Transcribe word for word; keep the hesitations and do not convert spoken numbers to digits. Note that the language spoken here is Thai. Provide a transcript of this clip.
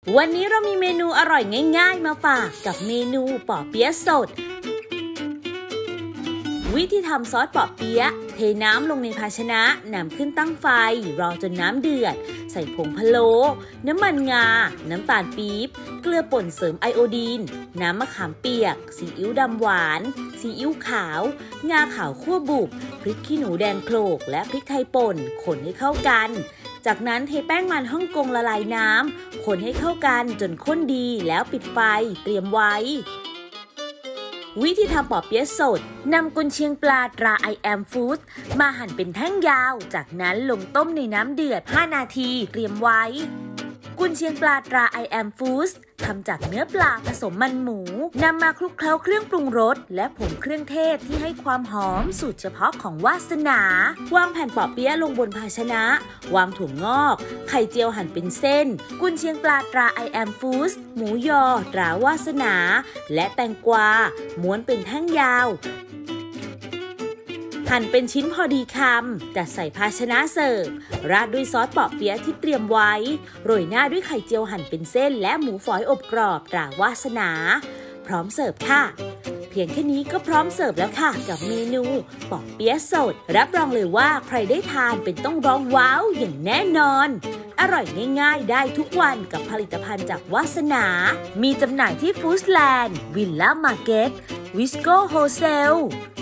วันนี้เรามีเมนูอร่อยง่ายๆมาฝากกับเมนูปอเปี๊ยะสดวิธีทำซอสปอเปี๊ยะเทน้ำลงในภาชนะนำขึ้นตั้งไฟรอจนน้ำเดือดใส่ผงพะโล้น้ำมันงาน้ำตาลปี๊บเกลือป่นเสริมไอโอดีนน้ำมะขามเปียกซีอิ๊วดำหวานซีอิ๊วขาวงาขาวคั่วบุบพริกขี้หนูแดงโขลกและพริกไทยป่นคนให้เข้ากันจากนั้นเทแป้งมันฮ่องกงละลายน้ำคนให้เข้ากันจนข้นดีแล้วปิดไฟเตรียมไว้วิธีทำปอเปี๊ยะสดนำกุนเชียงปลาตรา ไอ แอม Foods มาหั่นเป็นแท่งยาวจากนั้นลงต้มในน้ำเดือดห้านาทีเตรียมไว้กุนเชียงปลาตรา ไอ แอม Foods ทำจากเนื้อปลาผสมมันหมูนำมาคลุกเคล้าเครื่องปรุงรสและผงเครื่องเทศที่ให้ความหอมสูตรเฉพาะของวาสนาวางแผ่นปอเปี๊ยะลงบนภาชนะวางถั่วงอกไข่เจียวหั่นเป็นเส้นกุนเชียงปลาตรา ไอ แอม Foods หมูยอตราวาสนาและแตงกวาม้วนเป็นแท่งยาวหั่นเป็นชิ้นพอดีคำจัดใส่ภาชนะเสิร์ฟราดด้วยซอสปอเปี๊ยะที่เตรียมไว้โรยหน้าด้วยไข่เจียวหั่นเป็นเส้นและหมูฝอยอบกรอบตราวาสนาพร้อมเสิร์ฟค่ะเพียงแค่นี้ก็พร้อมเสิร์ฟแล้วค่ะกับเมนูปอเปี๊ยะสดรับรองเลยว่าใครได้ทานเป็นต้องร้องว้าวอย่างแน่นอนอร่อยง่ายๆได้ทุกวันกับผลิตภัณฑ์จากวาสนามีจำหน่ายที่ฟู้ดแลนด์วิลล่ามาร์เก็ตวิสโก้โฮเซล